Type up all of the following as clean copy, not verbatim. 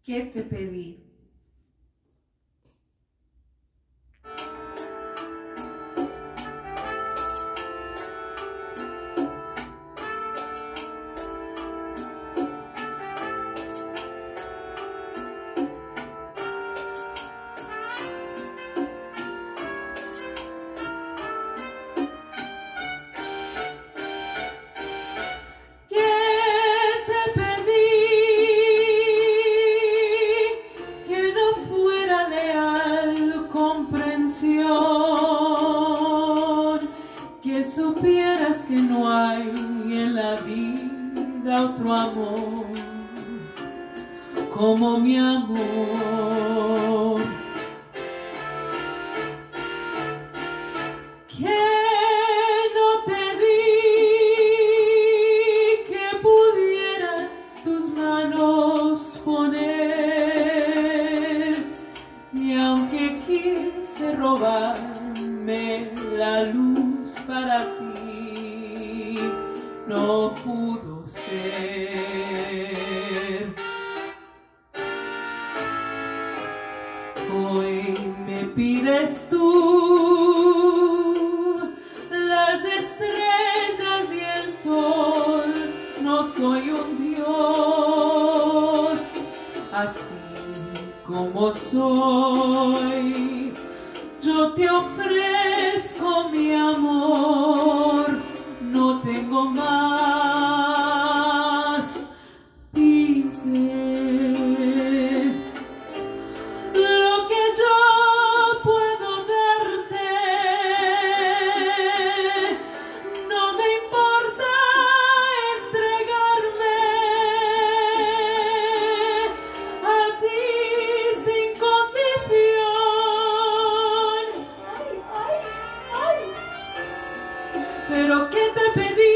¿Qué te pedí? Que supieras que no hay en la vida otro amor como mi amor. Que no te di que pudiera tus manos poner, y aunque quise robarme la luz para ti, no pudo ser. Hoy me pides tú las estrellas y el sol. No soy un dios, así como soy. Yo te ofrezco mi amor, no tengo más. Pide lo que yo puedo darte, no me importa entregarme a ti sin condición. Pero ¿qué te pedí?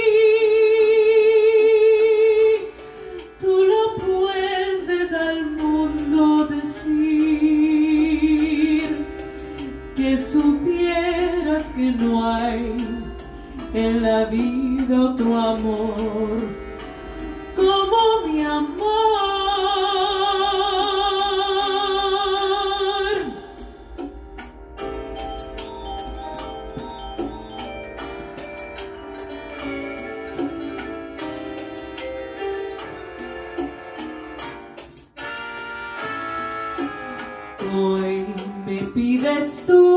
Tú lo puedes al mundo decir, que supieras que no hay en la vida otro amor como mi amor. Hoy me pides tú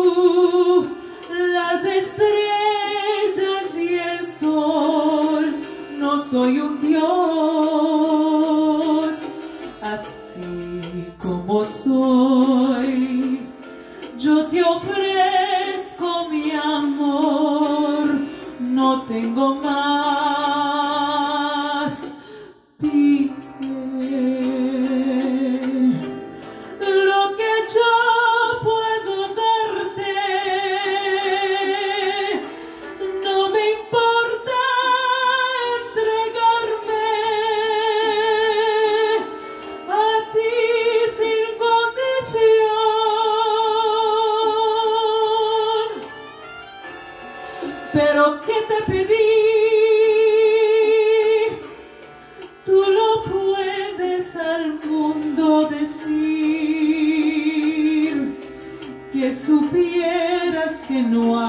las estrellas y el sol. No soy un dios, así como soy. Yo te ofrezco mi amor, no tengo más. Pide lo que yo puedo darte, no me importa entregarme a ti sin condición. Pero ¿qué te pedí? Tú lo puedes al mundo decir, que supieras que no